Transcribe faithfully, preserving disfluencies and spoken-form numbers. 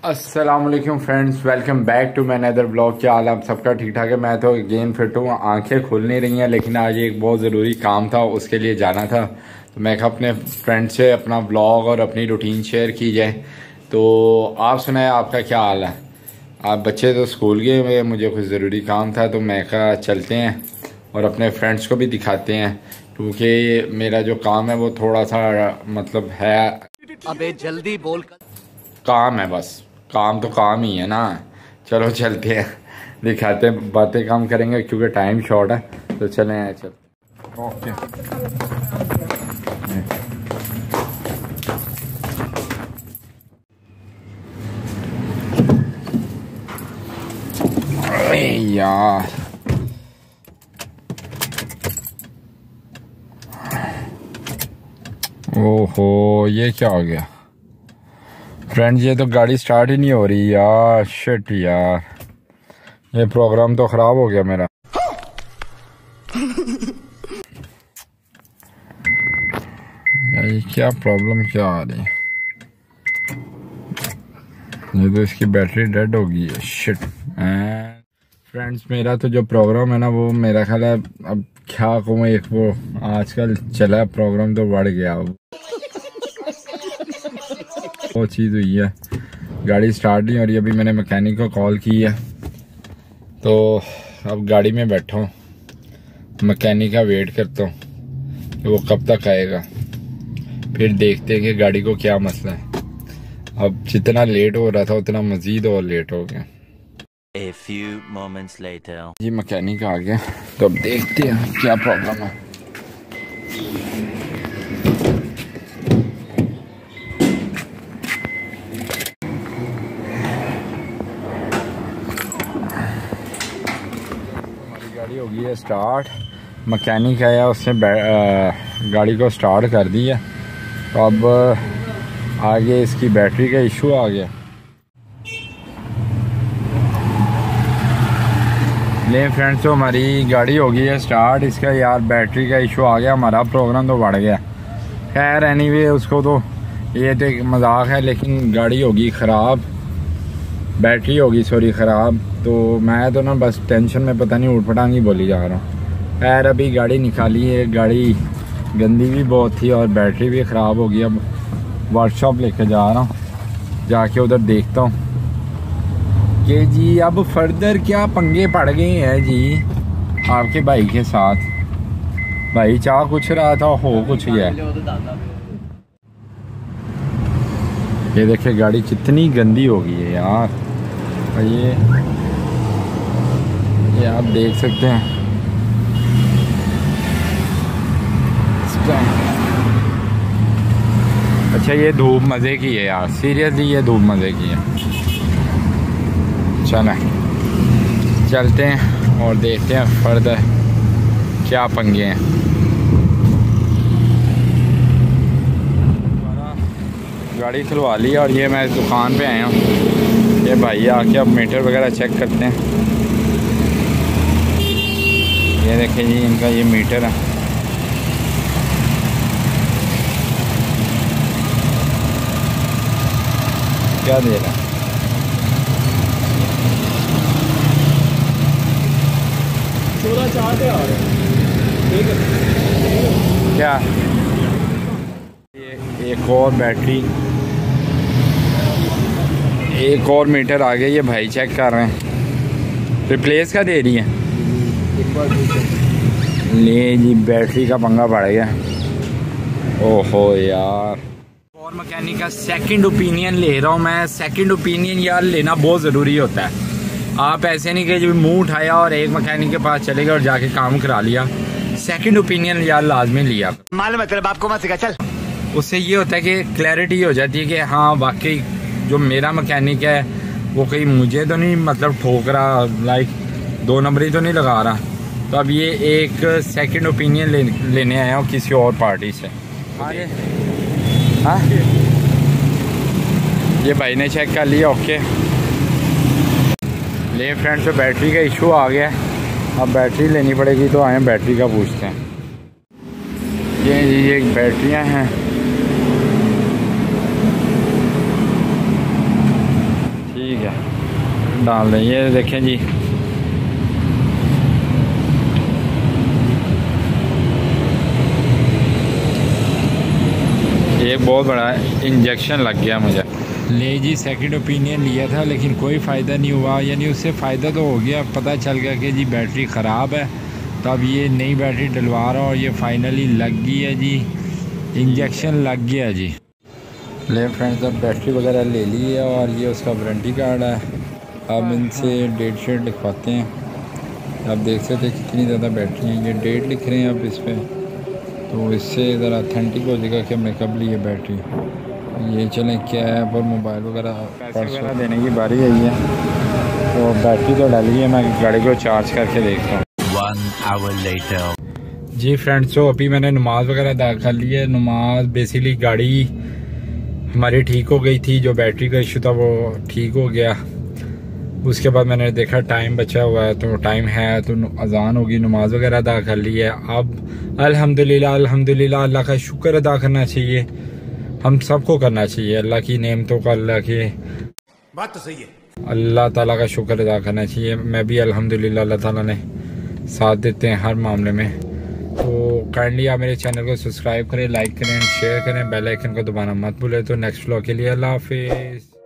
अस्सलाम वालेकुम friends, welcome back to my another blog. क्या हाल आप सबका? ठीक ठाक है। मैं तो गेम फिट हूँ, आंखें खुल नहीं रही हैं, लेकिन आज एक बहुत ज़रूरी काम था, उसके लिए जाना था। तो मैं अपने फ्रेंड से अपना ब्लॉग और अपनी रूटीन शेयर की जाए। तो आप सुनाए, आपका क्या हाल है? आप बच्चे तो स्कूल गए हुए, मुझे कुछ ज़रूरी काम था तो मैं कहा चलते हैं और अपने फ्रेंड्स को भी दिखाते हैं, क्योंकि मेरा जो काम है वो थोड़ा सा मतलब है। अबे जल्दी बोल। काम है, बस काम तो काम ही है ना। चलो चलते हैं, दिखाते हैं, बातें काम करेंगे क्योंकि टाइम शॉर्ट है। तो चले हैं, चल ओके। अरे यार, ओहो ये क्या हो गया फ्रेंड्स? ये तो गाड़ी स्टार्ट ही नहीं हो रही यार। शिट यार, ये प्रोग्राम तो ख़राब हो गया मेरा। यार ये क्या प्रॉब्लम क्या आ रही है? ये तो इसकी बैटरी डेड हो गई है। शिट फ्रेंड्स, मेरा तो जो प्रोग्राम है ना वो मेरा ख्याल है, अब क्या कहूँ, एक वो आजकल चला प्रोग्राम तो बढ़ गया। वो चीज़ हुई है, गाड़ी स्टार्ट नहीं हो रही। अभी मैंने मैकेनिक को कॉल की है, तो अब गाड़ी में बैठा हूँ, मैकेनिक का वेट करता हूँ कि वो कब तक आएगा। फिर देखते हैं कि गाड़ी को क्या मसला है। अब जितना लेट हो रहा था उतना मजीद और लेट हो गया। A few moments later. जी मैकेनिक आ गया, तो अब देखते हैं क्या प्रॉब्लम है। गाड़ी हो गई है स्टार्ट। मैकेनिक आया, उसने गाड़ी को स्टार्ट कर दी है। तो अब आगे इसकी बैटरी का इशू आ गया। ले फ्रेंड्स, तो हमारी गाड़ी हो गई है स्टार्ट। इसका यार बैटरी का इशू आ गया, हमारा प्रोग्राम तो बढ़ गया। खैर एनीवे, उसको तो ये तो एक मजाक है, लेकिन गाड़ी होगी ख़राब, बैटरी होगी सॉरी ख़राब। तो मैं तो ना बस टेंशन में पता नहीं उठ पटांगी बोली जा रहा हूँ। खैर अभी गाड़ी निकाली है, गाड़ी गंदी भी बहुत थी और बैटरी भी ख़राब हो गई। अब वर्कशॉप लेके जा रहा हूँ, जाके उधर देखता हूँ कि जी अब फर्दर क्या पंगे पड़ गए हैं जी आपके भाई के साथ। भाई चाह कुछ रहा था, हो कुछ गया। ये देखिए गाड़ी कितनी गंदी हो गई है यार। ये ये आप देख सकते हैं। अच्छा ये धूप मज़े की है यार, सीरियसली ये धूप मज़े की है। चलें चलते हैं और देखते हैं फर्दर क्या पंगे हैं। गाड़ी खुलवा ली और ये मैं दुकान पे आया हूँ। ये भाई आके अब मीटर वगैरह चेक करते हैं। ये देखें जी, इनका ये मीटर है। क्या दे रहा है? चौदह चार पे आ रहे हैं। क्या ये एक और बैटरी, एक और मीटर आ गया। ये भाई चेक कर रहे हैं, रिप्लेस का दे रही है। ले जी, बैटरी का पंगा पड़ गया। ओहो यार, और मैकेनिक का सेकंड ओपिनियन ले रहा हूँ मैं। सेकंड ओपिनियन यार लेना बहुत ज़रूरी होता है। आप ऐसे नहीं कि जब मुंह उठाया और एक मैकेनिक के पास चले गए और जाके काम करा लिया। सेकंड ओपिनियन यार लाजमी लिया। मालूम है तेरे बाप को मत सिखा, चल। उससे ये होता है कि क्लैरिटी हो जाती है कि हाँ वाकई जो मेरा मैकेनिक है वो कहीं मुझे तो नहीं मतलब ठोक रहा, लाइक दो नंबरी तो नहीं लगा रहा। तो अब ये एक सेकंड ओपिनियन ले, लेने आया हूँ किसी और पार्टी से। आगे हाँ, ये भाई ने चेक कर लिया, ओके। ले फ्रेंड्स, तो बैटरी का इशू आ गया है। अब बैटरी लेनी पड़ेगी, तो आए बैटरी का पूछते हैं। ये ये बैटरियाँ हैं। है, डाल दें। ये देखें जी, एक बहुत बड़ा इंजेक्शन लग गया मुझे। ले जी सेकंड ओपिनियन लिया था लेकिन कोई फ़ायदा नहीं हुआ, यानी उससे फ़ायदा तो हो गया, पता चल गया कि जी बैटरी ख़राब है, तो अब ये नई बैटरी डलवा रहा और ये फाइनली लग गई है जी, इंजेक्शन लग गया जी। ले फ्रेंड्स, अब बैटरी वगैरह ले ली है और ये उसका वारंटी कार्ड है। अब इनसे डेट शेट लिखवाते हैं। आप देख सकते हैं कितनी ज़्यादा बैटरी हैं, ये डेट लिख रहे हैं अब इस पर, तो इससे ज़रा अथेंटिक हो जाएगा कि हमने कब ली है बैटरी। ये चलें क्या है, पर मोबाइल वगैरह पैसे वगैरह देने की बारी आई है, तो बैटरी तो डाली है, मैं गाड़ी को चार्ज करके देखता हूँ। One hour later. जी फ्रेंड्स, तो अभी मैंने नमाज़ वगैरह अदा कर ली है। नमाज बेसिकली गाड़ी हमारी ठीक हो गई थी, जो बैटरी का इशू था वो ठीक हो गया। उसके बाद मैंने देखा टाइम बचा हुआ है, तो टाइम है तो अजान होगी, नमाज वगैरह अदा कर ली है। अब अल्हम्दुलिल्लाह अल्हम्दुलिल्लाह अल्लाह का शुक्र अदा करना चाहिए, हम सबको करना चाहिए अल्लाह की नेमतों का, अल्लाह के बात तो सही है, अल्लाह ताला का शुक्र अदा करना चाहिए। मैं भी अल्हम्दुलिल्लाह अल्लाह ताला ने साथ देते हैं हर मामले में। तो काइंडली आप मेरे चैनल को सब्सक्राइब करें, लाइक करें, शेयर करें, बेल आइकन को दबाना मत भूलें। तो नेक्स्ट व्लॉग के लिए अल्लाह हाफिज़।